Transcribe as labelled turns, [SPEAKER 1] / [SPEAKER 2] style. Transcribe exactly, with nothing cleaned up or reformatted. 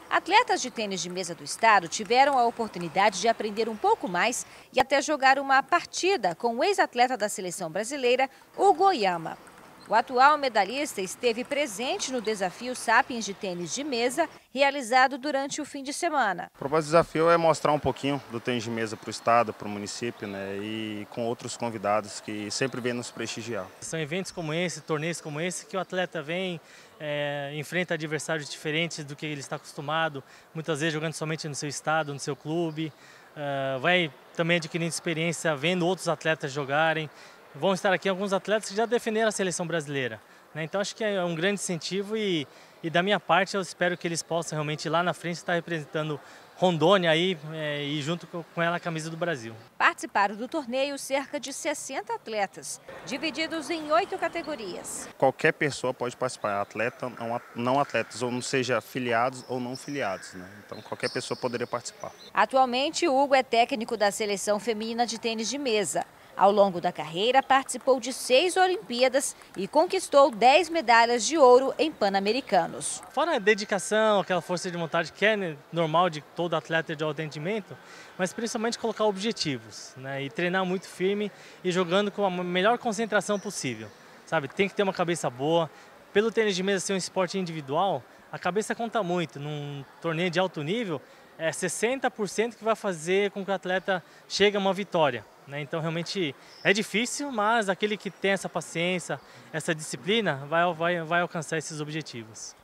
[SPEAKER 1] Atletas de tênis de mesa do estado tiveram a oportunidade de aprender um pouco mais e até jogar uma partida com o ex-atleta da seleção brasileira, Hugo Oyama. O atual medalhista esteve presente no desafio Sapiens de tênis de mesa, realizado durante o fim de semana.
[SPEAKER 2] O propósito do desafio é mostrar um pouquinho do tênis de mesa para o estado, para o município, né, e com outros convidados que sempre vêm nos prestigiar.
[SPEAKER 3] São eventos como esse, torneios como esse, que o atleta vem, é, enfrenta adversários diferentes do que ele está acostumado, muitas vezes jogando somente no seu estado, no seu clube, uh, vai também adquirindo experiência vendo outros atletas jogarem. Vão estar aqui alguns atletas que já defenderam a seleção brasileira, né? Então acho que é um grande incentivo e, e da minha parte eu espero que eles possam realmente lá na frente estar representando Rondônia aí, é, e junto com ela a camisa do Brasil.
[SPEAKER 1] Participaram do torneio cerca de sessenta atletas, divididos em oito categorias.
[SPEAKER 2] Qualquer pessoa pode participar, atleta, não atletas, ou não seja filiados ou não filiados, né? Então qualquer pessoa poderia participar.
[SPEAKER 1] Atualmente, Hugo é técnico da seleção feminina de tênis de mesa. Ao longo da carreira, participou de seis Olimpíadas e conquistou dez medalhas de ouro em Pan-Americanos.
[SPEAKER 3] Fora a dedicação, aquela força de vontade que é normal de todo atleta de alto rendimento, mas principalmente colocar objetivos, né? E treinar muito firme e jogando com a melhor concentração possível. Sabe? Tem que ter uma cabeça boa. Pelo tênis de mesa ser um esporte individual, a cabeça conta muito. Num torneio de alto nível, é sessenta por cento que vai fazer com que o atleta chegue a uma vitória. Então realmente é difícil, mas aquele que tem essa paciência, essa disciplina, vai, vai, vai alcançar esses objetivos.